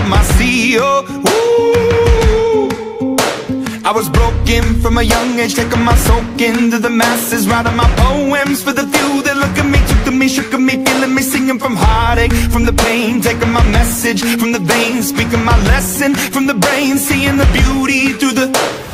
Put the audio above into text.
world my CEO. Ooh. I was broken from a young age, taking my soak into the masses, writing my poems for the few that look at me, took to me, shook at me, feeling me, singing from heartache, from the pain, taking my message from the veins, speaking my lesson from the brain, seeing the beauty through the